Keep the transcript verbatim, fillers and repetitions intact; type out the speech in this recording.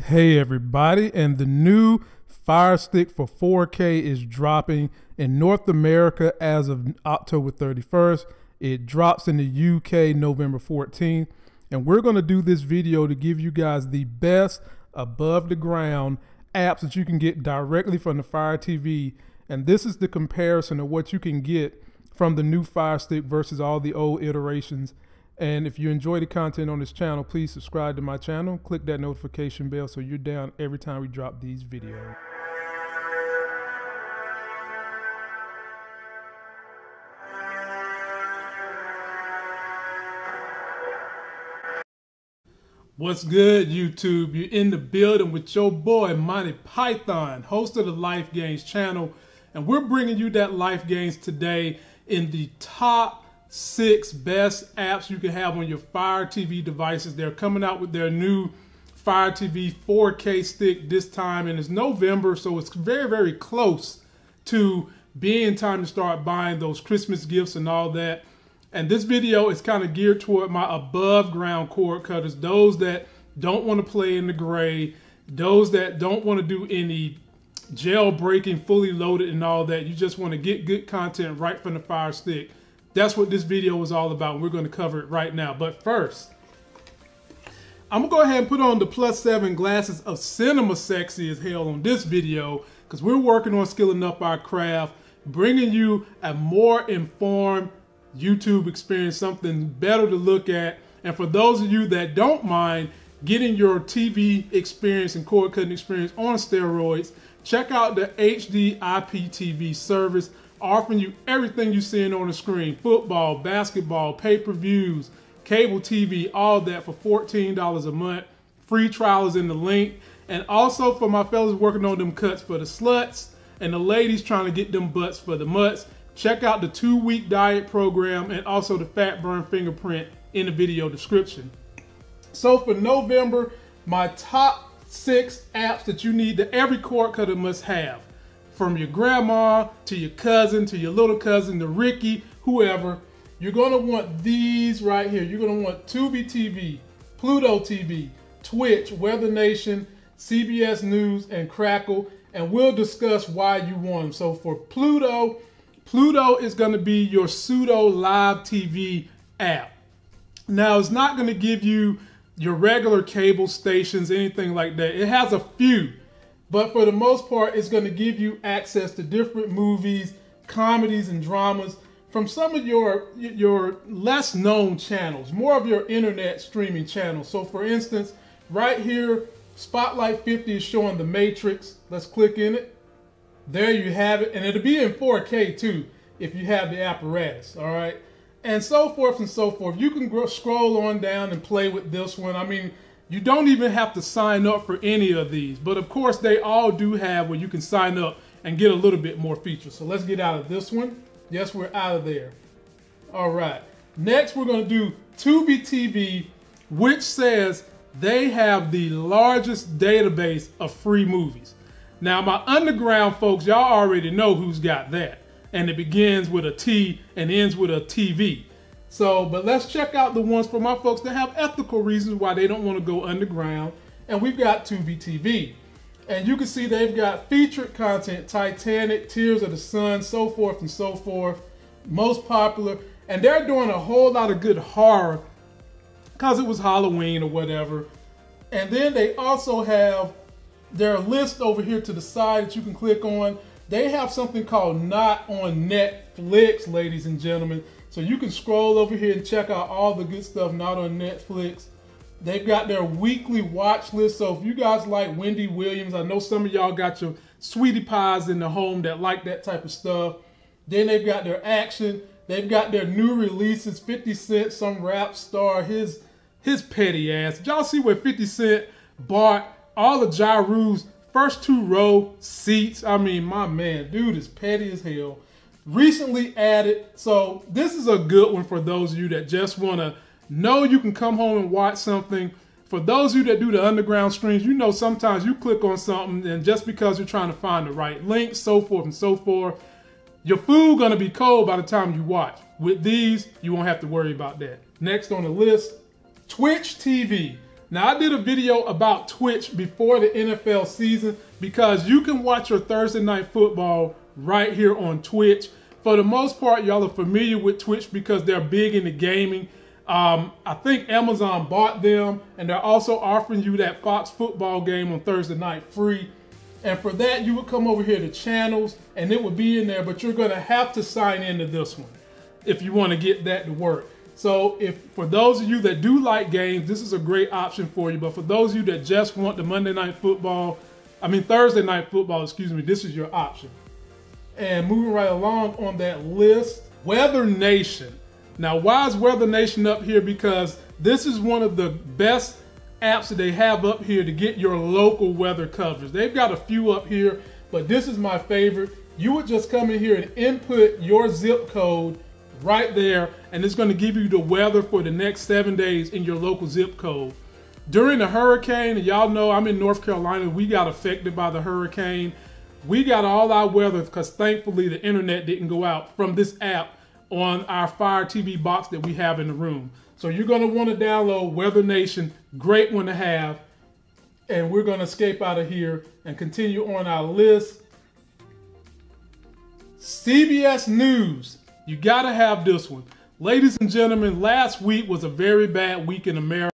Hey everybody, and the new Fire Stick for four K is dropping in North America as of October thirty-first. It drops in the U K November fourteenth, and we're going to do this video to give you guys the best above the ground apps that you can get directly from the Fire T V. And this is the comparison of what you can get from the new Fire Stick versus all the old iterations. And if you enjoy the content on this channel, please subscribe to my channel, click that notification bell so you're down every time we drop these videos. What's good, YouTube? You're in the building with your boy Monty Python, host of the Life Gains channel, and we're bringing you that Life Gains today in the top six best apps you can have on your Fire T V devices. They're coming out with their new Fire T V four K stick this time, and it's November, so it's very, very close to being time to start buying those Christmas gifts and all that. And this video is kind of geared toward my above ground cord cutters, those that don't want to play in the gray, those that don't want to do any jailbreaking, fully loaded and all that. You just want to get good content right from the Fire Stick. That's what this video is all about, and we're going to cover it right now. But first, I'm going to go ahead and put on the plus seven glasses of cinema sexy as hell on this video, because we're working on skilling up our craft, bringing you a more informed YouTube experience, something better to look at. And for those of you that don't mind getting your T V experience and cord cutting experience on steroids, check out the H D I P T V service, offering you everything you're seeing on the screen: football, basketball, pay-per-views, cable T V, all that for fourteen dollars a month. Free trial is in the link. And also for my fellas working on them cuts for the sluts and the ladies trying to get them butts for the mutts, check out the two-week diet program and also the fat burn fingerprint in the video description. So for November, my top six apps that you need, that every cord cutter must have, from your grandma to your cousin to your little cousin to Ricky, whoever, you're gonna want these right here. You're gonna want Tubi T V, Pluto T V, Twitch, Weather Nation, C B S News, and Crackle, and we'll discuss why you want them. So for Pluto, Pluto is gonna be your pseudo live T V app. Now, it's not gonna give you your regular cable stations, anything like that. It has a few, but for the most part, it's going to give you access to different movies, comedies, and dramas from some of your, your less known channels, more of your internet streaming channels. So for instance, right here, Spotlight fifty is showing The Matrix. Let's click in it. There you have it. And it'll be in four K too, if you have the apparatus, all right? And so forth and so forth. You can scroll on down and play with this one. I mean, you don't even have to sign up for any of these, but of course they all do have where you can sign up and get a little bit more features. So let's get out of this one. Yes, we're out of there. All right. Next, we're going to do Tubi T V, which says they have the largest database of free movies. Now, my underground folks, y'all already know who's got that. And it begins with a T and ends with a T V. So, but let's check out the ones for my folks that have ethical reasons why they don't want to go underground. And we've got Tubi T V. And you can see they've got featured content: Titanic, Tears of the Sun, so forth and so forth. Most popular. And they're doing a whole lot of good horror because it was Halloween or whatever. And then they also have their list over here to the side that you can click on. They have something called Not on Netflix, ladies and gentlemen. So you can scroll over here and check out all the good stuff not on Netflix. They've got their weekly watch list. So if you guys like Wendy Williams, I know some of y'all got your sweetie pies in the home that like that type of stuff. Then they've got their action. They've got their new releases. fifty Cent, some rap star, his, his petty ass. Did y'all see where fifty Cent bought all of Ja Rule's first two row seats? I mean, my man, dude is petty as hell. Recently added, so this is a good one for those of you that just want to know you can come home and watch something. For those of you that do the underground streams, you know sometimes you click on something and just because you're trying to find the right link, so forth and so forth, your food gonna be cold by the time you watch. With these, you won't have to worry about that. Next on the list, Twitch T V. Now, I did a video about Twitch before the N F L season because you can watch your Thursday Night Football right here on Twitch. For the most part, y'all are familiar with Twitch because they're big into gaming. Um, I think Amazon bought them, and they're also offering you that Fox football game on Thursday night free. And for that, you would come over here to channels, and it would be in there, but you're going to have to sign into this one if you want to get that to work. So if for those of you that do like games, this is a great option for you. But for those of you that just want the Monday Night Football, I mean Thursday Night Football, excuse me, this is your option. And moving right along on that list, Weather Nation. Now, why is Weather Nation up here? Because this is one of the best apps that they have up here to get your local weather coverage. They've got a few up here, but this is my favorite. You would just come in here and input your zip code right there, and it's going to give you the weather for the next seven days in your local zip code. During the hurricane, and y'all know I'm in North Carolina, we got affected by the hurricane. We got all our weather because thankfully the internet didn't go out from this app on our Fire T V box that we have in the room. So you're going to want to download Weather Nation. Great one to have. And we're going to escape out of here and continue on our list. C B S News. You got to have this one. Ladies and gentlemen, last week was a very bad week in America.